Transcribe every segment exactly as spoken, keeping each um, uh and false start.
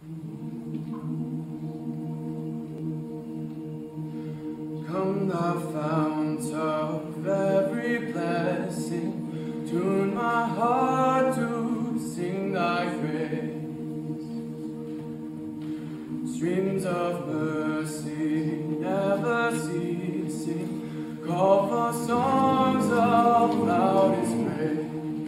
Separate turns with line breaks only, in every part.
Come, thou fount of every blessing, tune my heart to sing thy praise. Streams of mercy never ceasing, call for songs of loudest praise.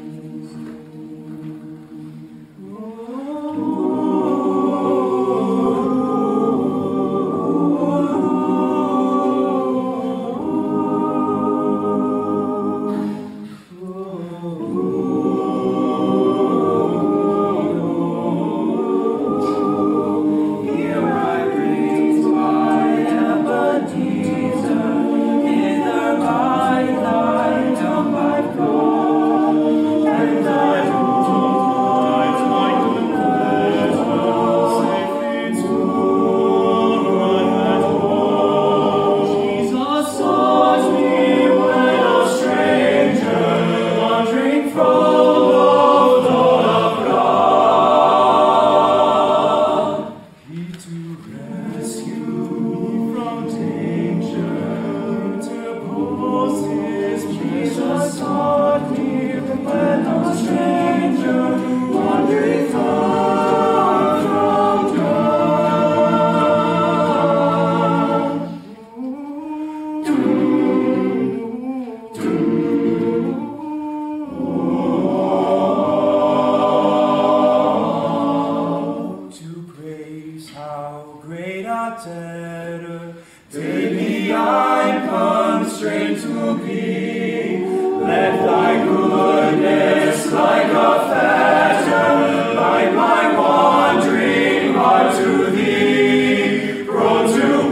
Daily I'm constrained to be. Let thy goodness like a fetter bind my wandering heart to thee. Prone to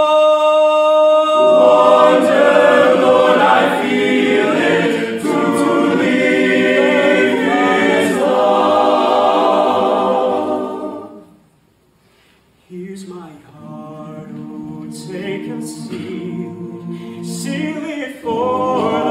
wander, Lord, I feel it, to leave is love. Here's my heart, oh, take and seal, seal it for